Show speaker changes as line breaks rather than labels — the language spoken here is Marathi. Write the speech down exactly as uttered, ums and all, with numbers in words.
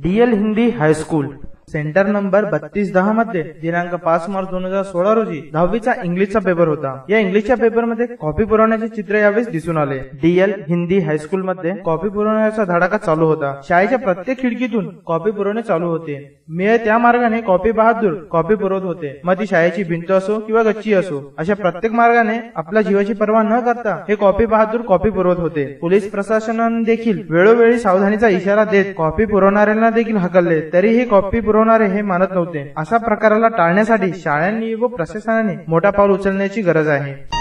Diehl Hindi high school centre number बत्तीस दहा मध्ये दिनांक पाच मार्च दोन हजार सोळा रोजी दहावीचा इंग्लिशचा पेपर होता। या इंग्लिशच्या पेपरमध्ये कॉपी पुरवण्याचे चित्र यावेळेस दिसून आले। डीएल हिंदी हायस्कूल मध्ये कॉपी पुरवण्याचा धडाका चालू होता। शाळेच्या प्रत्येक खिडकीतून कॉपी पुरवणे चालू होते। मेळ त्या मार्गाने कॉपी बहादूर कॉपी पुरवत होते, मग ती शाळेची भिंत असो किंवा गच्ची असो, अशा प्रत्येक मार्गाने आपल्या जीवाची पर्वा न करता हे कॉपी बहादूर कॉपी पुरवत होते। पोलीस प्रशासनाने देखील वेळोवेळी सावधानीचा इशारा देत कॉपी पुरवणाऱ्यांना देखील हकलले, तरीही कॉपी पुरवणारे हे मानत नव्हते। अशा प्रकाराला टाळण्यासाठी शाळांनी व प्रशासनाने मोठा पाऊल उचलण्याची गरज आहे।